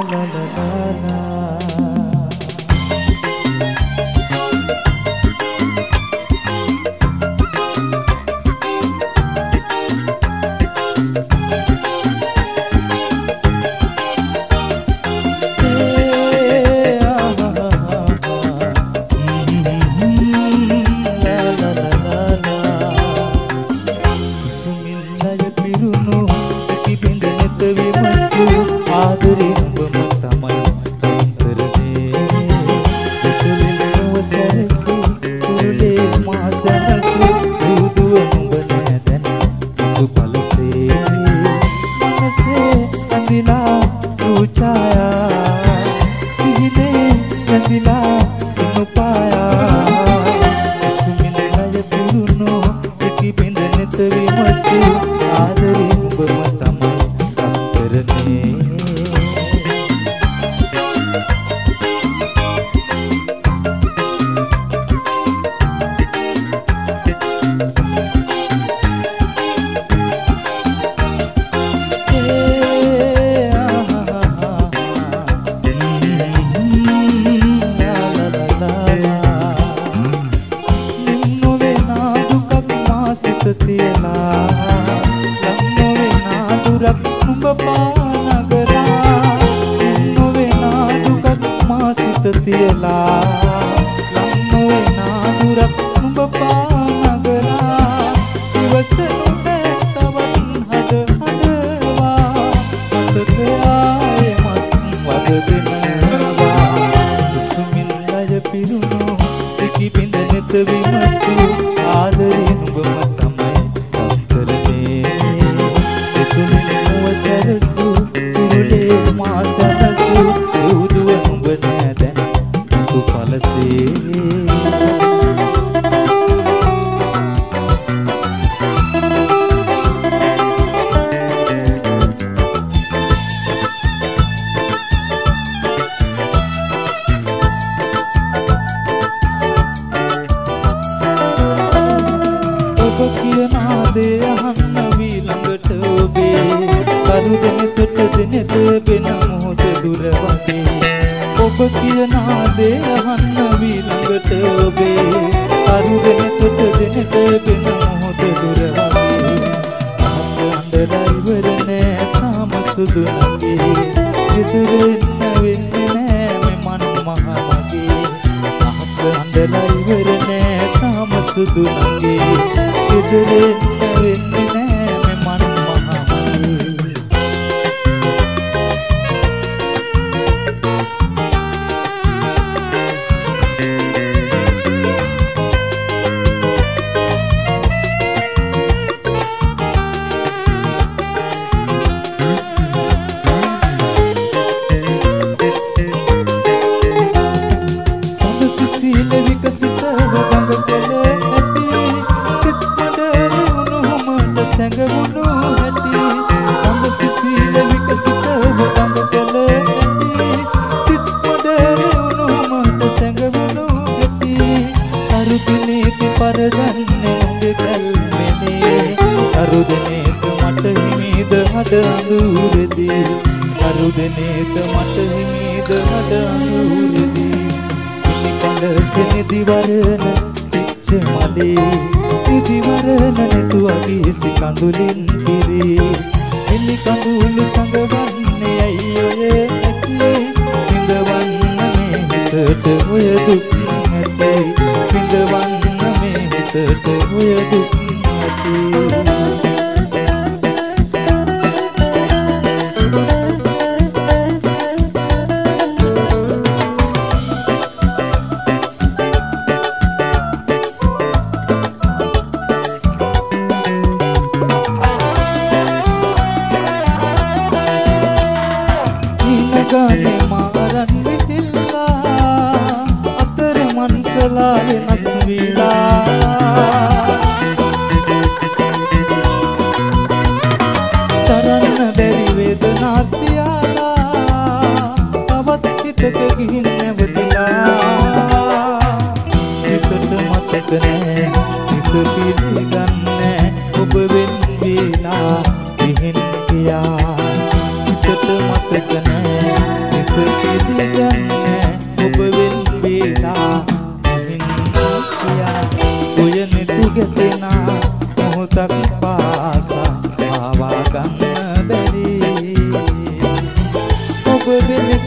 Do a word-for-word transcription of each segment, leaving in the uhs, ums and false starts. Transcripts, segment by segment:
la la la la.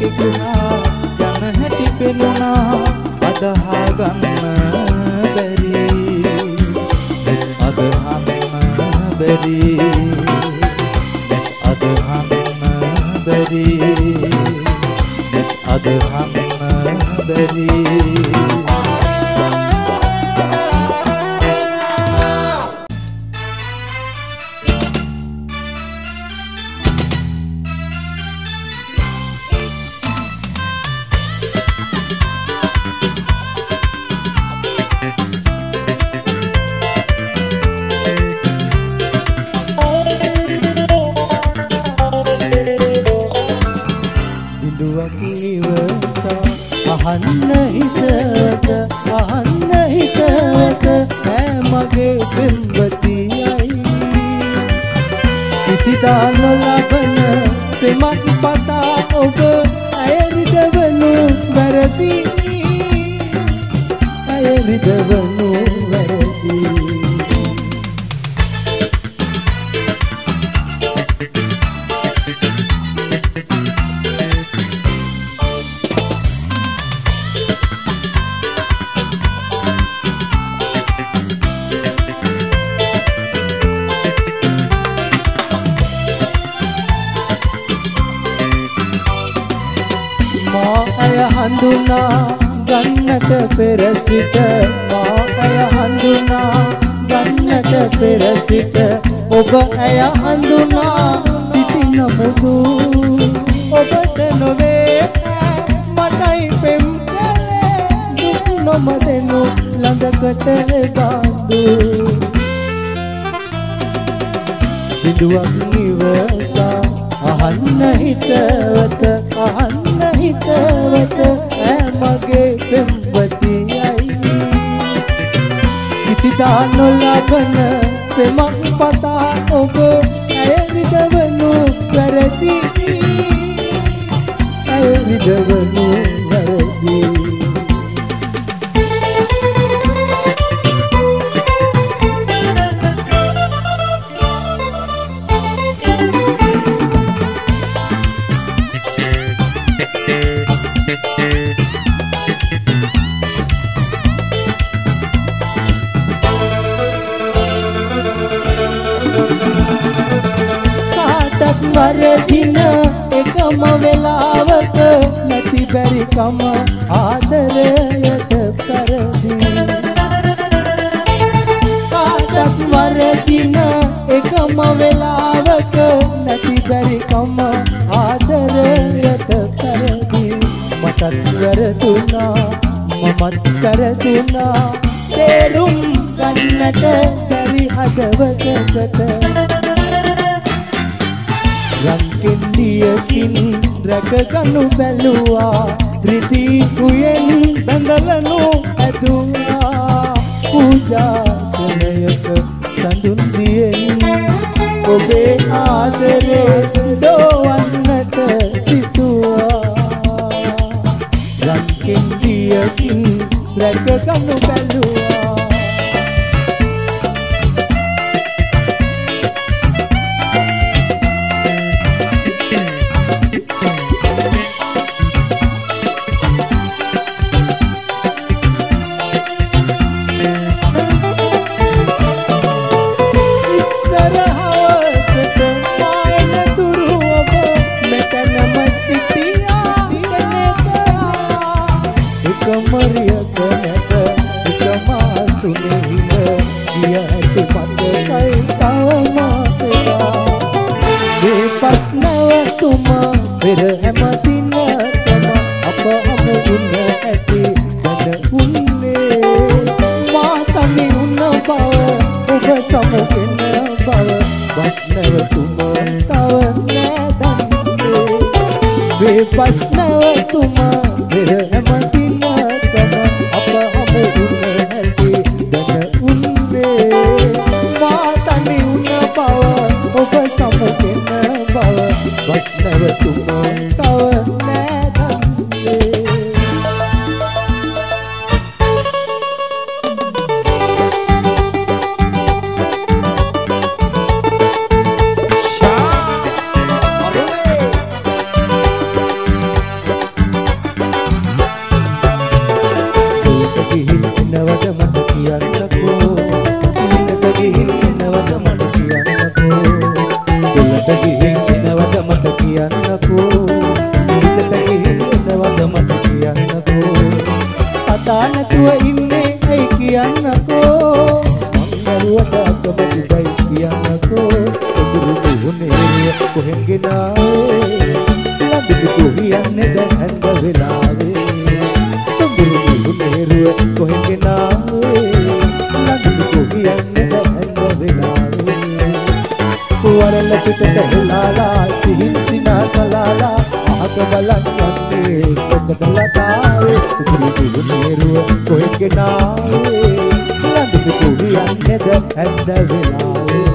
කෙකුණා යන හැටි පෙනුණා අදහා ගන්න බැරි අදහන්න බැරි අදහන්න බැරි අදහන්න බැරි අහන්න හිතට අහන්න හිතට ඈ මගේ පෙම්වතියයි කිසිදා නොලබන පෙමක් පතා ඔබ ඇය රිදවනු වැරදි ඇය රිදවනු වැරදි හඳුනා ගන්නට පෙර සිට මා ඇය හඳුනා ගන්නට පෙර සිට ඔබ ඇය හඳුනා සිටින මුදු ඔබට නොවේ මටයි පෙම් කලේ දුක් නොමදෙනු ළඟකට ගාඳු විදුවක් නිවසා අහන්න හිතවත අහන්න හිතවත ඈ මගේ පෙම්වතියයි කිසිදා නොලබන පෙමක් පතා ඔබ ඇය රිදවනු වැරදි ඇය රිදවනු වැරදි වරදින එකම වෙලාවක නැති බැරිකම ආදරයට පෙරදි කාටත් වරදින එකම වෙලාවක නැති බැරිකම ආදරයට පෙරදි මටත් වැරදුනා මමත් වැරදුනා තේරුම් ගන්නට බැරි හදවතකට රන්කෙන්ඩියකින් රැකගනු බැලුවා රිදී කුයෙන් බැඳලනු ඇදුවා පූජාසනයක සඳුන් දියෙන් ඔබේ ආදරේ දෝවන්නට සිතුවා රන්කෙන්ඩියකින් රැකගනු බැලුවා නැතුව ඉන්නේ ඇයි කියන්නකෝ මංගලුවට අකමැතියි කියන්නකෝ උදුරු දුහුනේ කොහෙන් ගෙනාවේ ලබිදු කියන්නේ දැන් හැන්ද වෙලාවේ සුදුරු දුහුනේ කොහෙන් ගෙනාවේ ලබිදු කියන්නේ දැන් හැන්ද වෙලාවේ වරල පිටට හෙලාලා සිහින් සිනාසලාලා අහක බලන් යන්නේ කොකදලතාවේ සුදුරු දුහුනේ කොහෙන් ගෙනාවේ ලබිදු කියන්නේ දැන් හැන්ද වෙලාවේ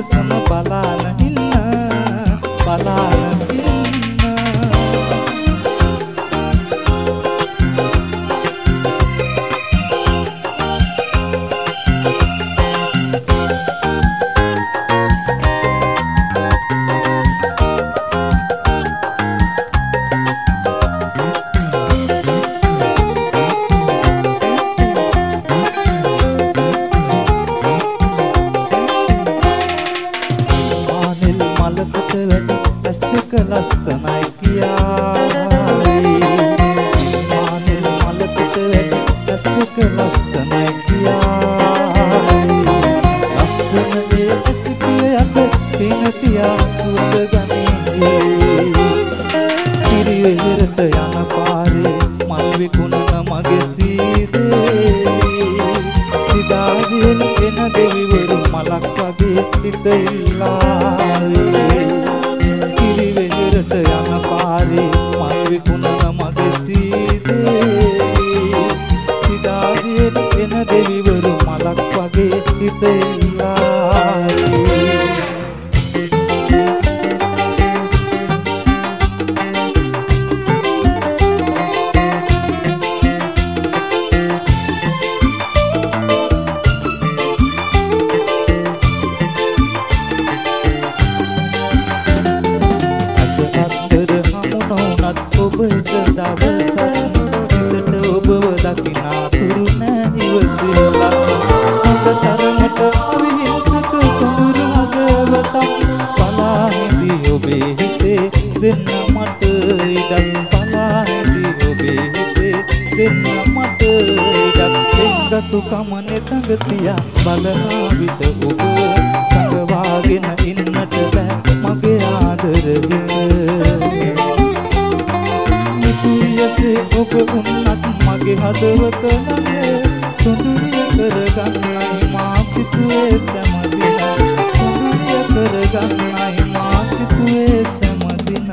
Balana inna, balana inna. මලකට වැටි ඇස් දෙක ලස්සනයි කියායි මානෙල් මලකට වැටි ඇස් දෙක ලස්සනයි කියායි ලස්සන ඒ සිපිය යට පින තියා සුවඳ ගනී කිරිවෙහෙරට යන පාරේ මල් විකුණන මගේ සීදේ සිතාදියෙන් එන දෙවිවරු මලක් වගේ හිත ඉල්ලාවේ කිරිවෙහෙරට යන පාරේ මල් විකුණන මගේ සීදේ සිතාදියෙන් එන දෙවිවරු මලක් වගේ හිත ඉල්ලාවේ තුකමනේ තඟතියා බලනා විට ඔබ සංගවාගෙන ඉන්නට බෑ මගේ ආදරය නිතුයසේ ඔබ උන්නත් මගේ හදවත ළඟ සොඳුරිය කරගන්නයි මා සිතුවේ සෑමදින සොඳුරිය කරගන්නයි මා සිතුවේ සෑමදින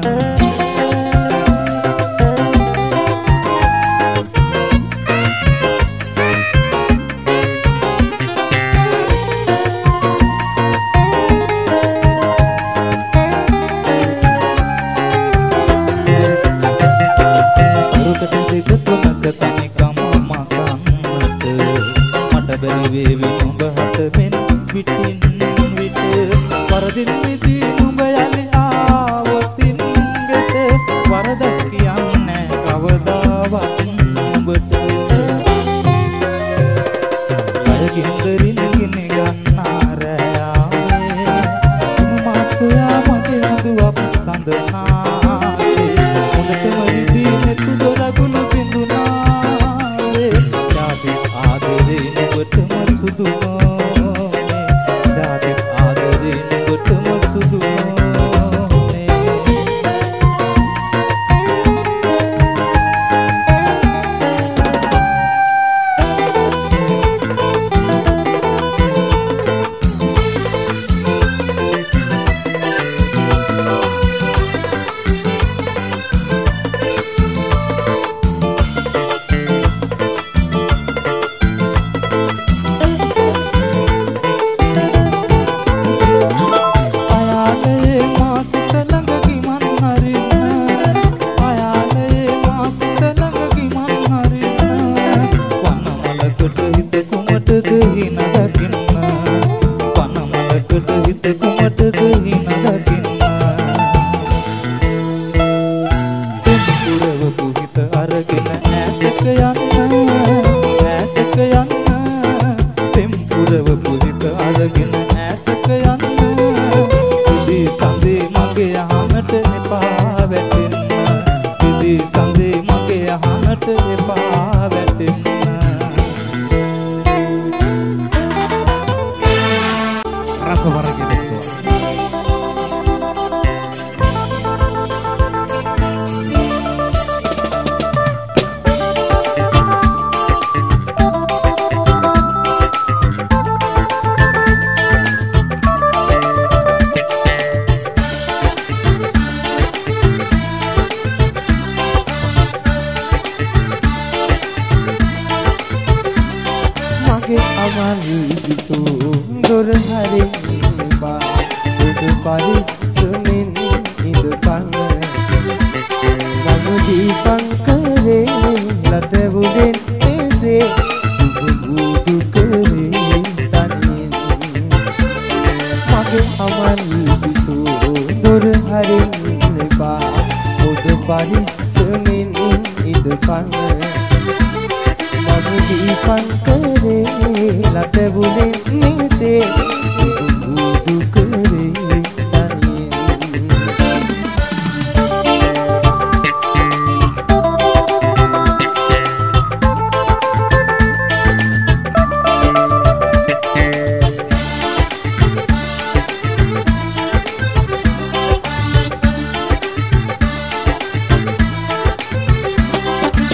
ලතබුලෙන් මිසේ බුදු කරේ දනියෙන්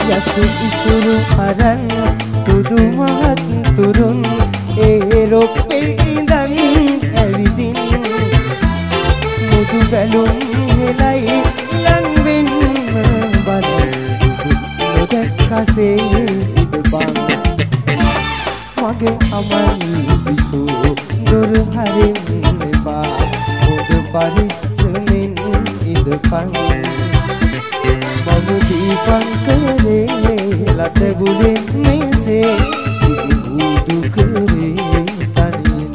යසු ඉසුරු අරන් සුදු මහත් තුරුන් ඒ රොප්පේ ඉඳන් ඇවිදින් මුදු බැලුම් හෙලයි ලං වෙන්න බල නොදැක්කසේ ඉබබන් මගේ අමල් විසු දොර හරින්න එපා පොද පරිස්සමෙන් ඉඳපන් මම දීපංකරේ ලතබුලෙන් මෙසේ බුදු කරේ තනියෙන්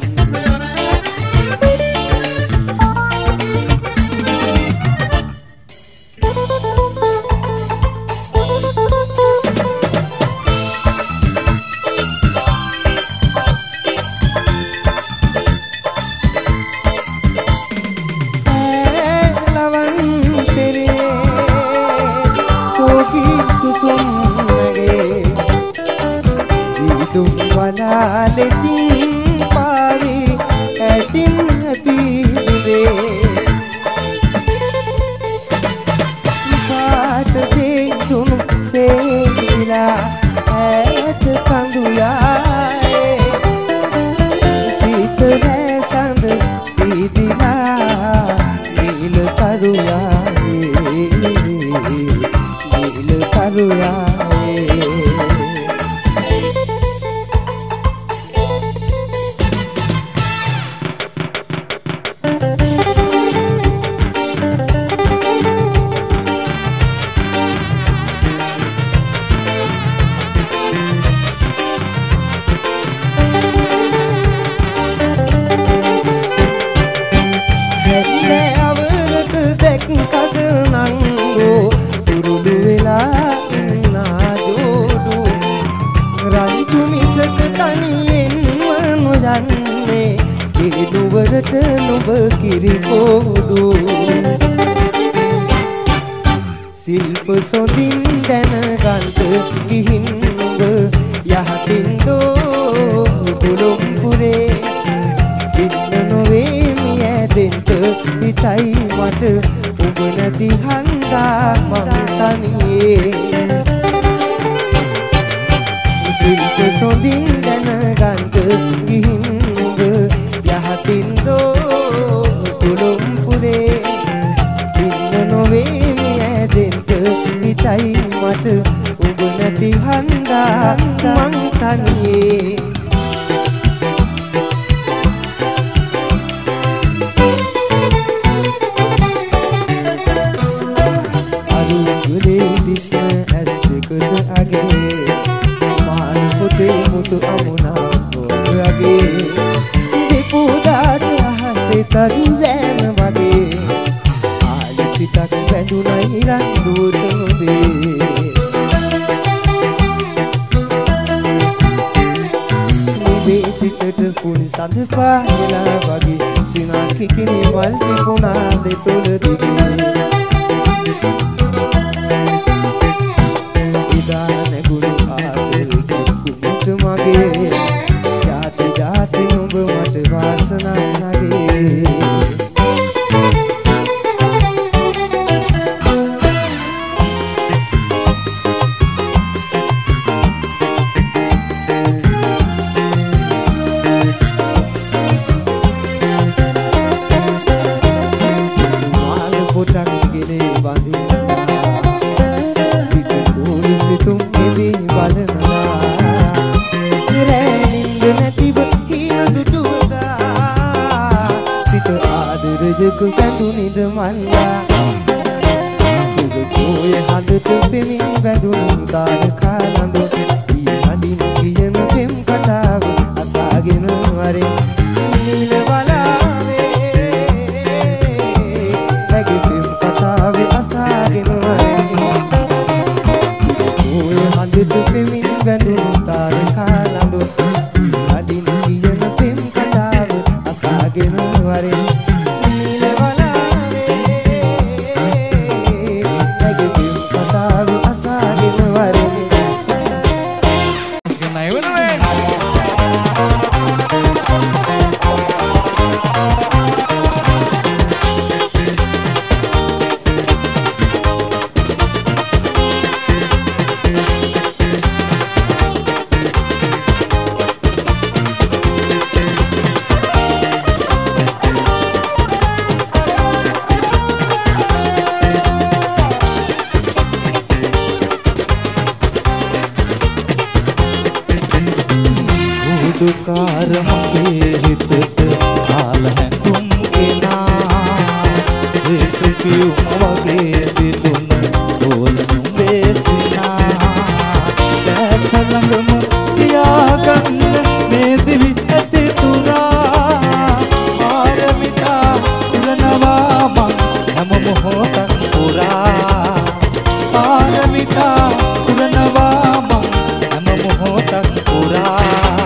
lesin pari atin pide saat de dun se mila at kanduya sit sand idila nil taruya nil taruya නුවරට නුඹ කිරි පොඩු සිල්ප සොඳින් දැනගන්ත ගිහින් නුඹ යහතින් දෝ පුලුම් පුරේ ඉන්න නොවේ මිය දෙන්ට හිතයි මට ඔබ නැති හන්දා මම තනියේ සිල්ප සොඳින් දැනගන්ත ගිහින් යහතින්දෝ කුළුම් පුරේ ඉන්න නොවේ ඇදෙන්ට හිතයි මට ඔබ නැති හන්දා මං තනියේ අරුගුලේ දිස්න ඇස් දෙකට අගේ මාන පුතේ මුතු අමුණා ඔයාගේ පුදාට අහසේ තරු වැන්න වගේ ආලසිතක් වැඳුනයි රන්දුවට නොබේ නුඹේ සිතට පුන් සඳ පායලා වගේ සිනා කිකිනි වල් පිපුණා දෙතොල දිගේ ඉදා නැගුණු ආදල් කුමුට මගේ ජාති ජාති නුඹ මට වාසනා නගේ මාල පොටක් ගෙනේ බඳිනවා සිත කුරු සිතුම් එවි බලනවා රැනින්ද නැතිව ආදරජක බැඳුනිද මන්දා ඔබ පෝය හදට පෙමින් බැඳුණු තාරකා ළඳ ඊ හඬින් කියන පෙම් කතාව අසාගෙන වරෙන් නිල බලාවේ මගේ පෙම් කතාව අසාගෙන වරෙන් පෝය හදට පෙමින් බැඳුණු තාරකා ළඳ ඊ හඬින් කියන පෙම් කතාව අසාගෙන වරෙන් උදුකාර මගේ හිතට ආල හැඟුම් කෙනා පියුම වගේ දිලුන ඕලනුම් වේසිනා දැස ළඟම තියාගන්න මේ දිවි ඇති තුරා ආරමිතා උරනවා මං හැම මොහොතක් පුරා ආරමිතා උරනවා මං හැම මොහොතක් පුරා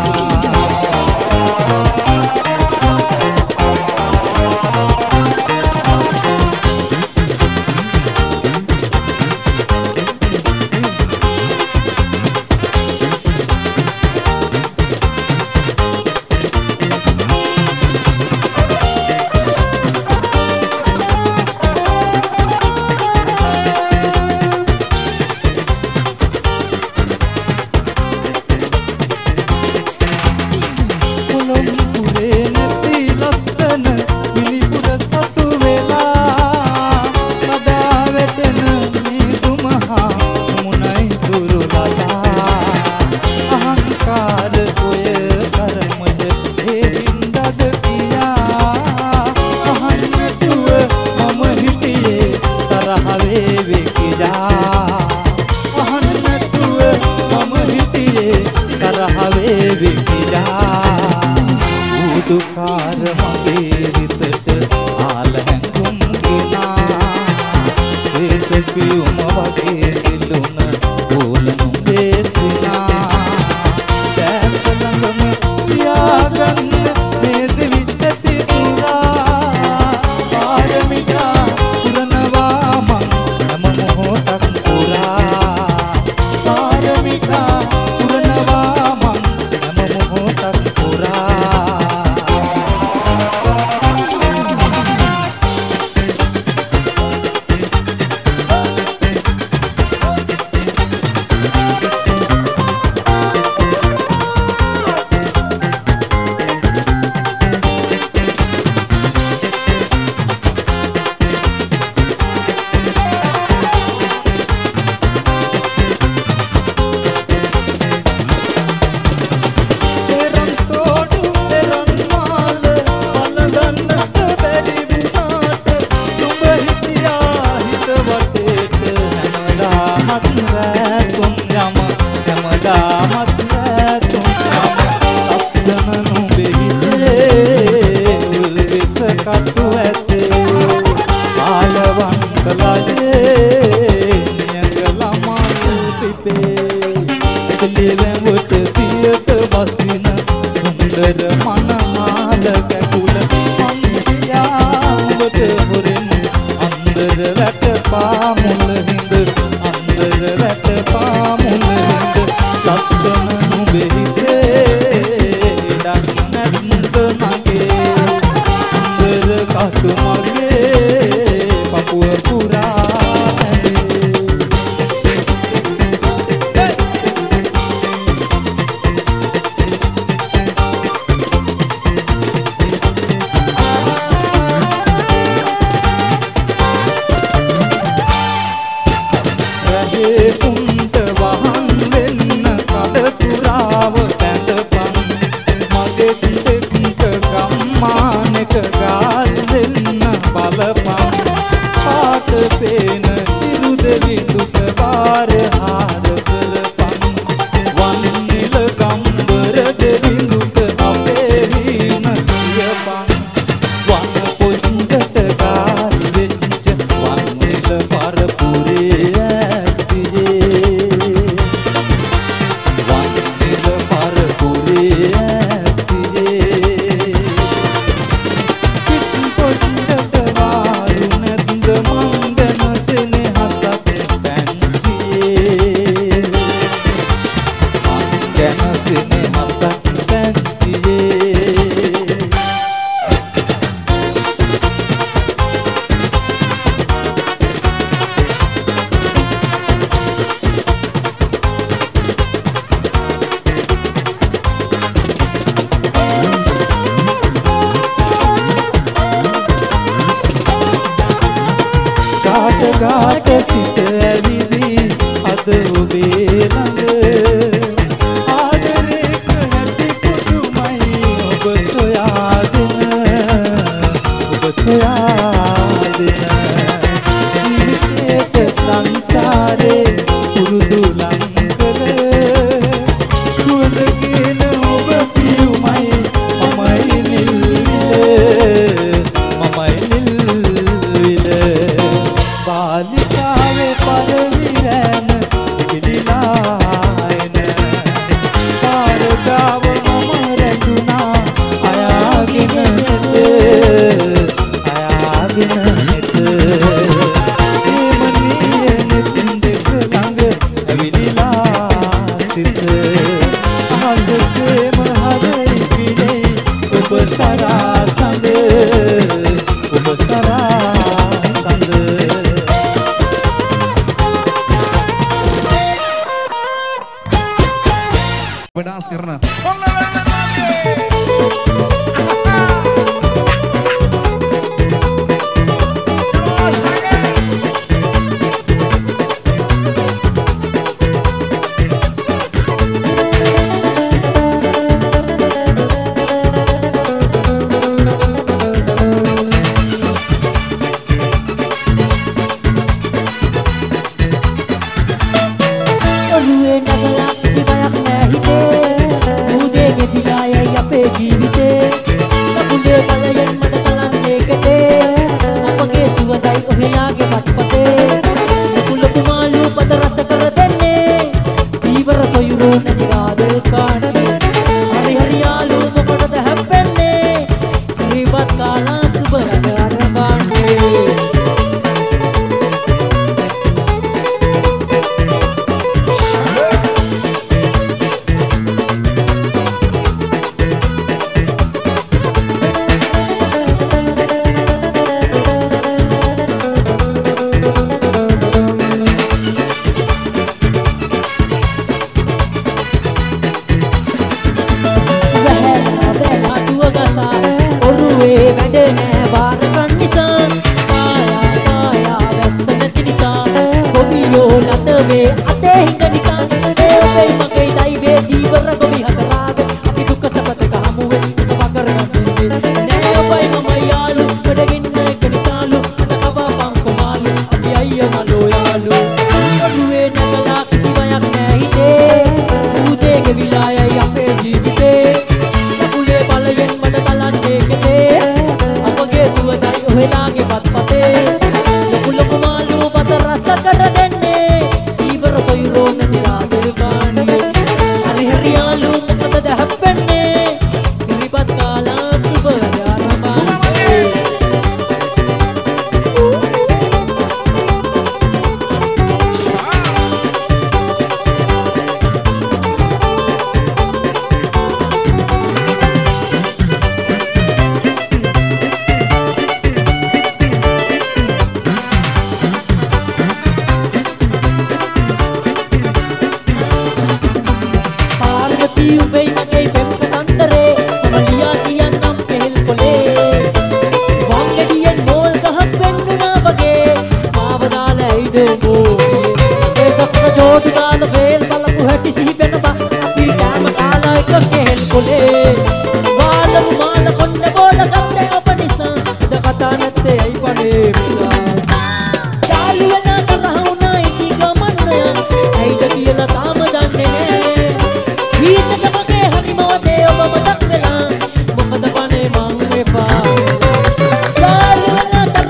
උදුකාර මගේ හිතට ආල හැඟුම් කෙනා සිත පියුම වගේ දිලුන ඕලනුම් වේසිනා දැස ළඟම තියාගන්න මේ දිවි ඇති තුරා ආරමිතා උරනවා මං හැම මොහොතක් පුරා ආරමිතා උරනවා මං හැම මොහොතක් පුරා කටු ඇතේ ආලවන් කලායේ නියඟ ළමයි පිපේ එළිවෙවට පියට බසින සුන්දර මනමාල කැකුල අන්තියාවට හොරෙන් අන්දර වැට පාමුල හිඳ අන්දර වැට පාමුල හිඳ ලස්සන නුඹේ හිතේ ඉඩක් නැත්ද මගේ කතු මගේ පපුව පුරා රහේ පුන්ට වහන් වෙන්න කඩ පුරාව පැඳපන් මගේ තෙක්ක ගම්මානක ගාල් දෙන්න බලපන් පාට පේන ඉරු දෙවි දුක බාර හාර කරපන් වන් නිල ගම්බර දෙවි දුක අපේ හිම කියපන් වන් පොන්දට ගාල් වෙච්ච වන් නිල පරපුරේ ඇත්තියේ වන් නිල පරපුරේ ගාට සිට ඇවිදි අද ඔබේ ළඟ ආදරේක නැති පුදුම සංසාරේ පුරුදු ලංකර සුවඳගෙන ඔබ පියුමයි මමයි නිල්විල මමයි නිල්විල බාලිකාවේ පරවිරෑන ඉකිලිලායන පාරගාව මම රැඳුනා අයාගෙන නෙත අයාගෙන නෙත සරා සඳ ඔබ සරා සඳ ඔබ ඩාන්ස් කරන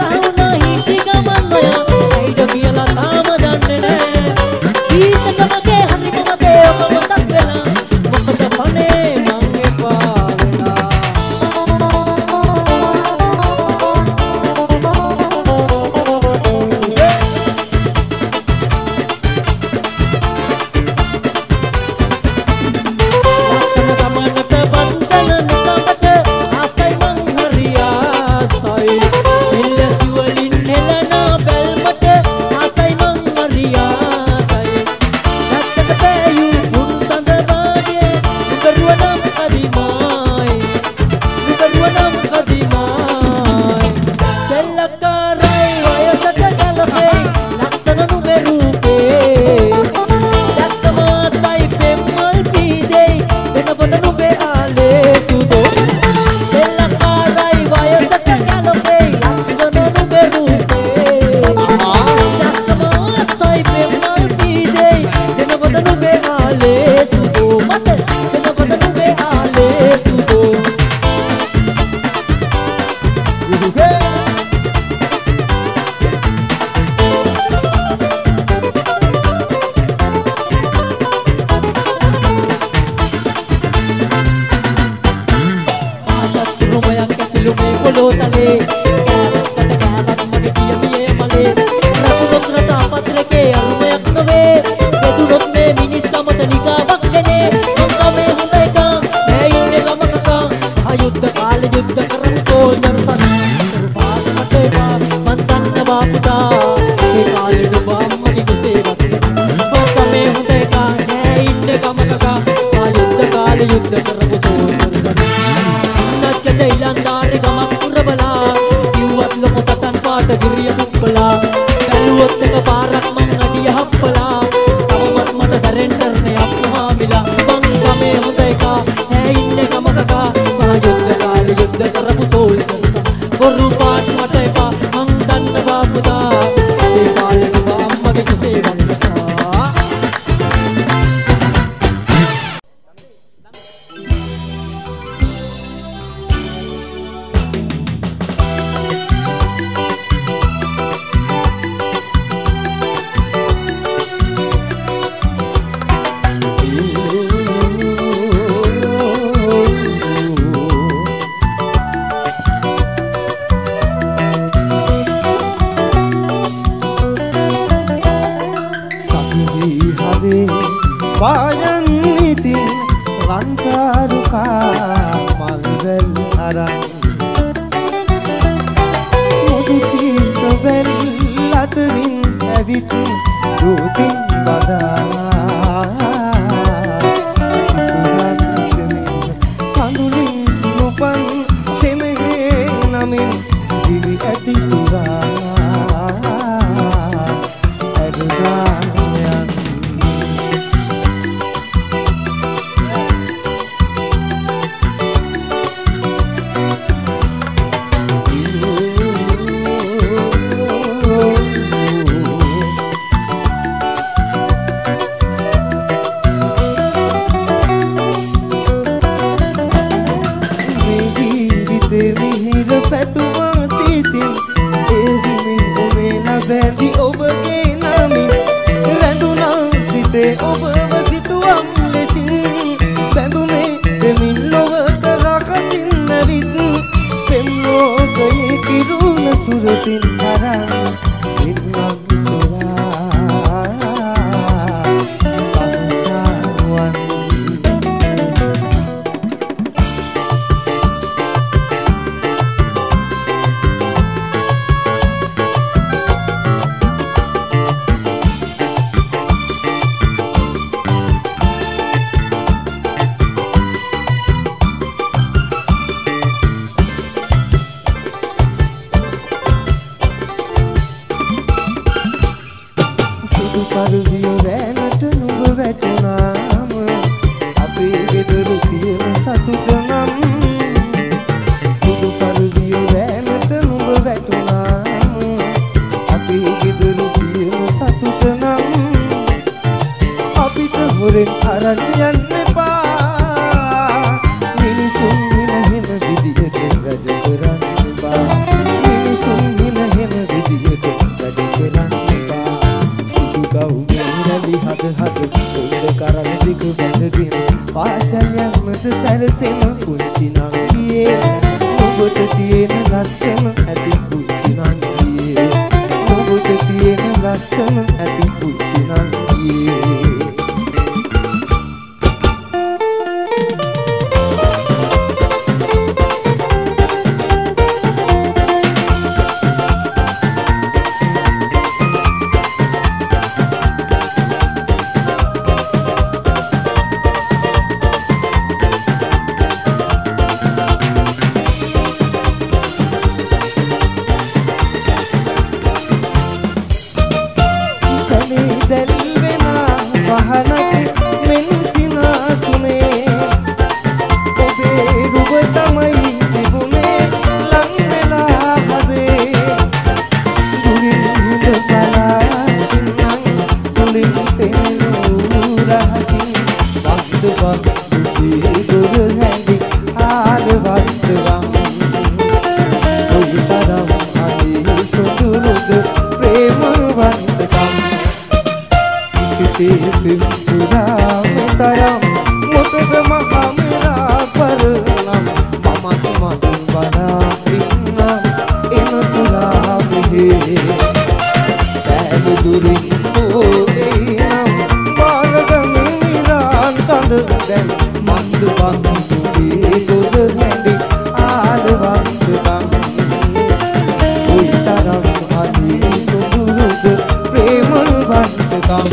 Come on. තලේ කෑවත් කෑවත් මගේ කියමියේ මලේ රකුණොත් රටා පත්‍රකේ අරුමයක් නොවේ බෙදුනොත් මේ මිනිස් කමට නිකාවක් නෙනේ මං කමේ හොඳ එක මේ ඉන්නේ ළමකක ආයුද්ධ කාලේ යුද්ධ කරමු සෝල්ජර් සන් පාද මතේ මා මන් දන්නවා පුතා ඒ කාලේ ඔබ අම්මගේ කුසේවත් මං කමේ හොඳ එක මේ ඉන්නේ ළමකක ආයුද්ධ කාලේ යුද්ධ කරමු සෝල්ජර් සන් නැත්නම් ඉලන්දාරේ ගමක් පුරබලා කිව්වත් ලොකු සතන් පාට ගිරිය පුප්පලා බැලුවොත් එක පාරක් මං අඩිය හප්පලා තවමත් මට සරෙන්ඩර් නේ අප්පුහා මිලා මං ගමේ හොඳ එක ඈ ඉන්නේ ගමකක මා යුද්ධ කාලේ යුද්ධ කරපු සෝල්ජර් බොරු පාට මට එපා මං දන්නවා පුතා ඒ කාලේ ඔබ අම්මගේ කුසේ වන්දනා Bayan itin rantaruka malvel aran mudusit vel latarin avit dutin bada sikuran semin kandulin lupan semehe namin divi aditura edudan Suratin harang inam surah sansawan Parviyo venata nuba vetunam ape gedaru tiyena satutanam Sudu parviyo venata nuba vetunam ape gedaru tiyena satutanam apita horen aran yanne pa minisun hinahena vidiyate rada karanne pa minisun hinahena vidiyate rada karanne pa Gaudeli hada hada Unda karan diku bandarin Pasal yang mata sarasema kunci nangiye Nubata tiyena lasema ati kunci nangiye Nubata tiyena lasema ati kunci nangiye Kale මුදුරින් ඕදේනම් බාලගමේ නිරාන් කඳ දැන් මන්ද බන්දුගේ ගොඩ හැඳි ආලවන්ත බං කොයි තරම් අදී සුදුරුද ප්‍රේමල් වන්තකම්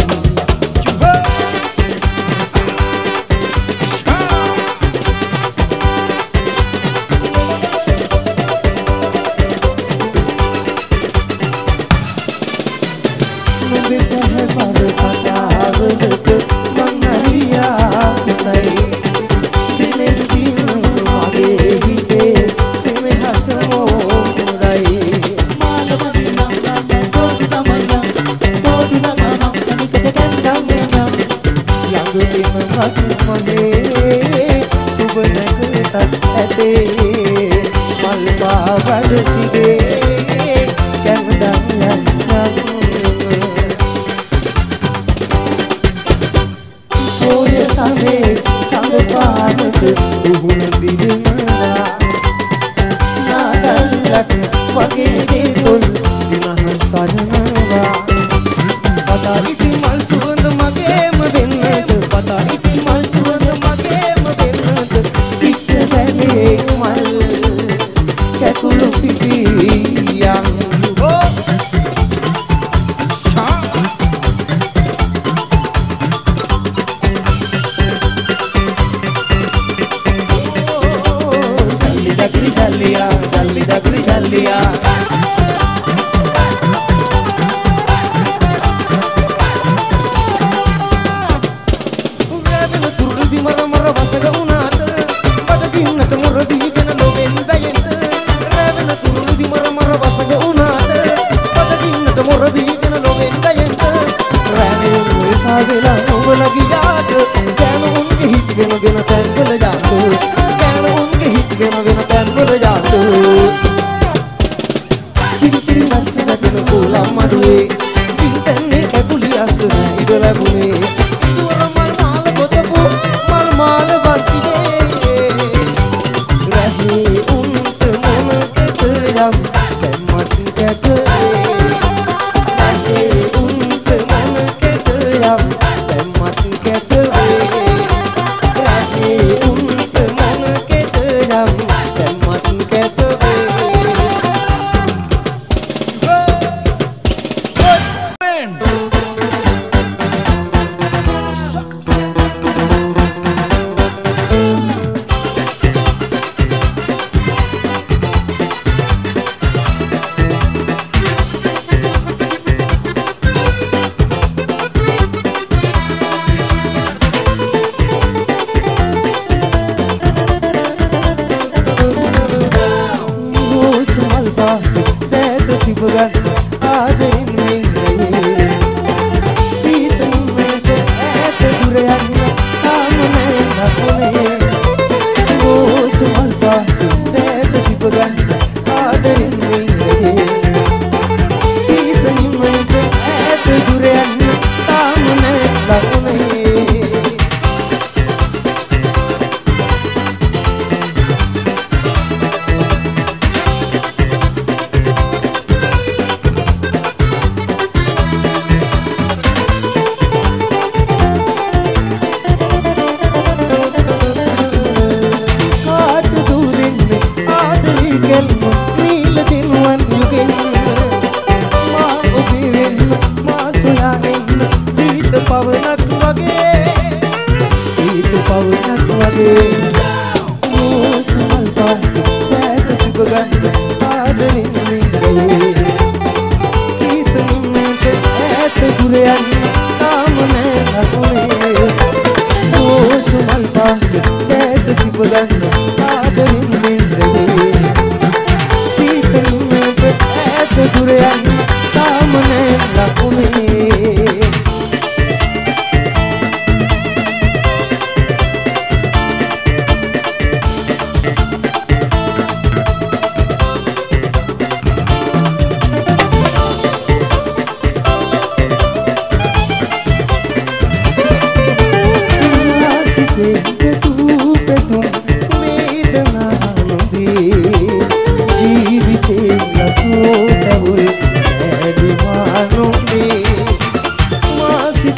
जीविते लसो double ऐडी मानो में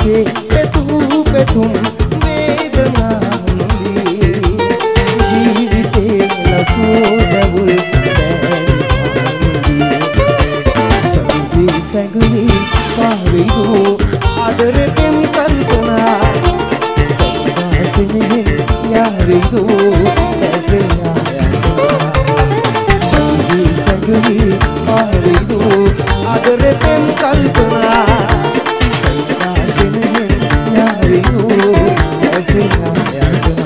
සිතේ පෙතු පෙතුම් වේදනානුදී ජීවිතේ ලසෝදවුල් සැඟවි සැඟවි පාවෙයිදෝ ආදරෙන් කල්පනා සැඟාසෙනෙන් යාවෙයිදෝ ඇසෙනා යනවා සැඟවි සැඟවි පාවෙයිදෝ ආදරෙන් කල්පනා සැඟාසෙනෙන් යාවෙයිදෝ ඇසෙනා යනවා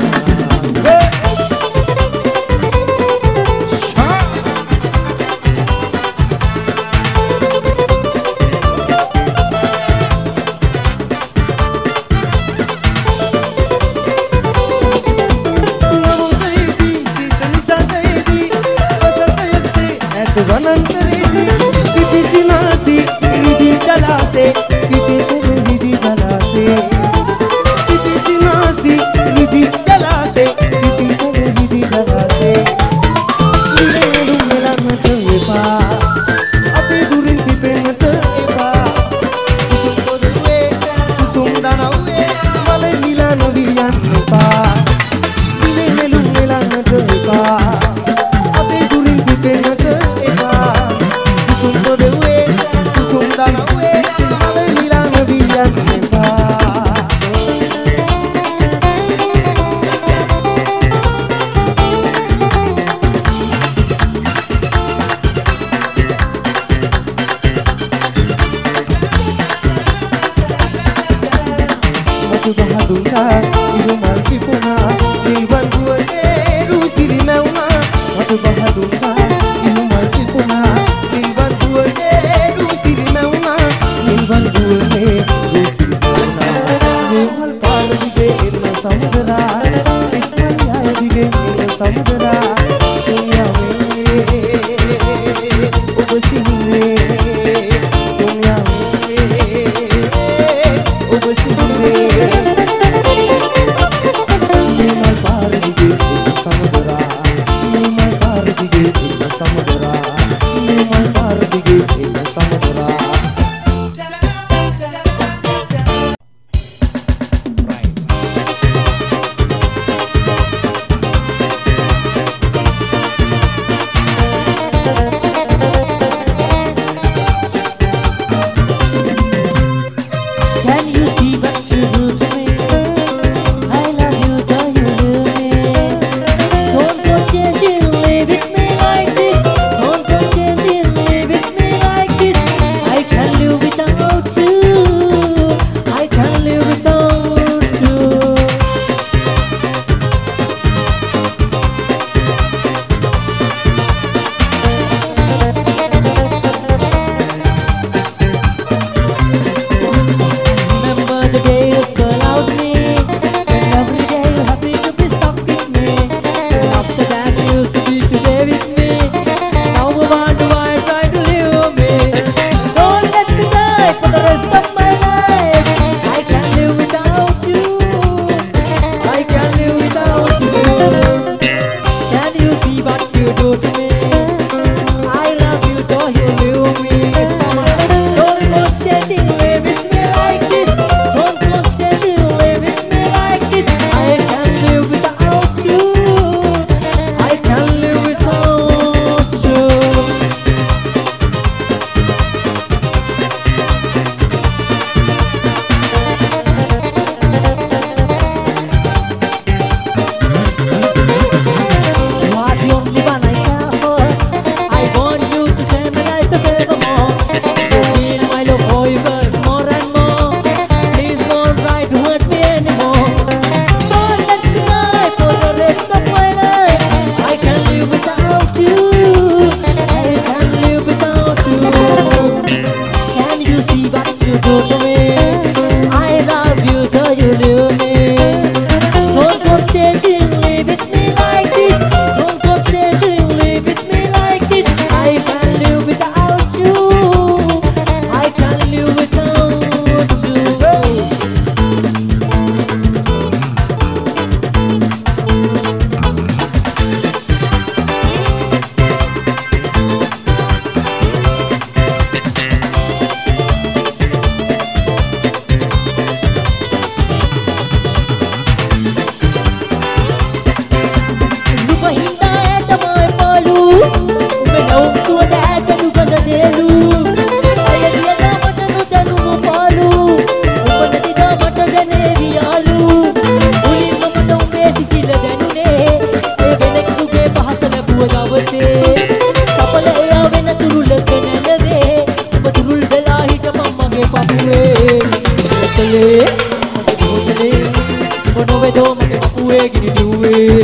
මගේ පපුවේ බෝතලේ මගේ බෝතලේ මොනවදෝ මගේ පපුවේ ගිනි නිව්වේ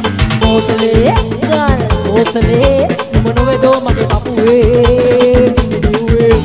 බෝතලේ ගල් බෝතලේ මොනවදෝ මගේ පපුවේ ගිනි නිව්වේ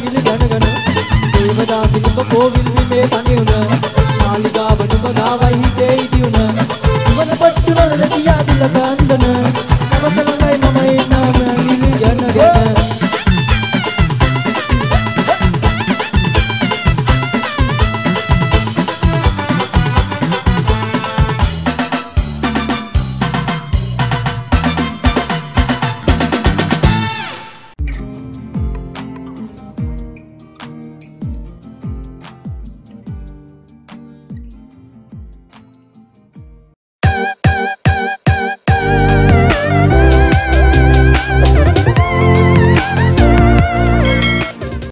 Kovilli me tani una, Naliga banu bagawa hi